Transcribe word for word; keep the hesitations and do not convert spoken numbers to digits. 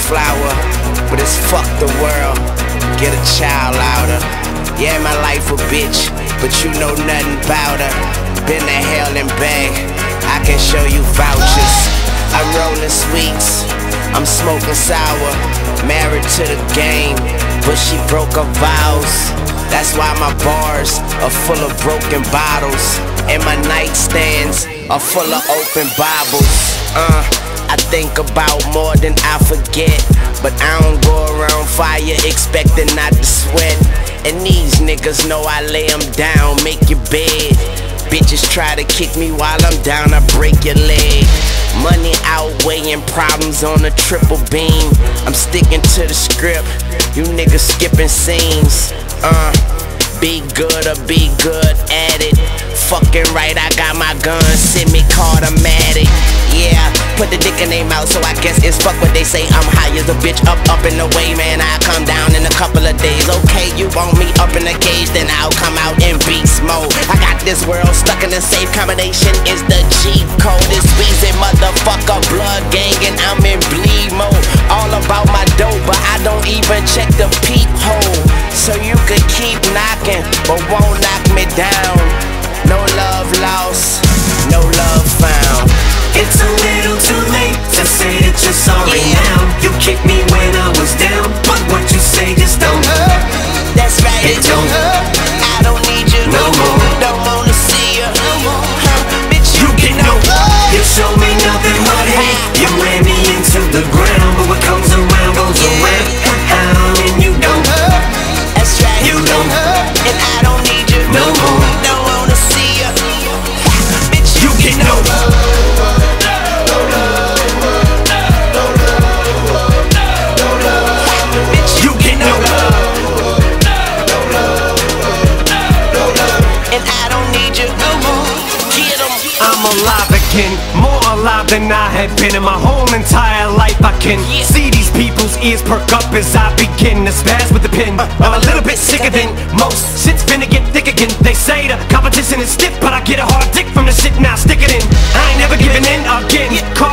wildflower, but it's fuck the world, get a child louder. Yeah, my life a bitch, but you know nothing about her. Been to hell and back, I can show you vouchers. I'm rolling sweets, I'm smoking sour. Married to the game, but she broke her vows. That's why my bars are full of broken bottles, and my nightstands are full of open Bibles. Uh, I think about more than I forget, but I don't go around fire expecting not to sweat. And these niggas know I lay them down, make your bed. Bitches try to kick me while I'm down, I break your leg. Money outweighing problems on a triple beam. I'm sticking to the script, you niggas skipping scenes. Uh, be good or be good at it. Fucking right, I got my gun, semi-Cartermatic. Yeah, put the dick in their mouth, so I guess it's fuck what they say. I'm high as a bitch, up, up and away, man. I come down in a couple of days. Okay, you want me up in the cage, then I'll come out in beast mode. I got this world stuck in a safe combination, is the G code. It's Weezy, motherfucker, blood gang, and I'm in bleed mode. All about my dope, but I don't even check the peephole. So you could keep knocking, but won't knock me down. No love lost, no love found. It's a little too late to say that you're sorry yeah. now. You kicked me when I was down, but what you say just don't hurt. That's right, it, it don't hurt. I don't need you no more. Don't wanna see you no more. Huh, bitch, you, you get no love. You show me nothing but hate. You ran me into the ground, but what comes around goes yeah. around. And you don't hurt. That's right, you don't hurt. And I don't need you no more. Don't wanna see you. Bitch, you get no love. I'm alive again, more alive than I had been in my whole entire life. I can yeah. see these people's ears perk up as I begin to spaz with the pen. I'm a little bit sicker than most. Shit's finna get thick again. They say the competition is stiff, but I get a hard dick from the shit, now stick it in. I ain't never giving in again.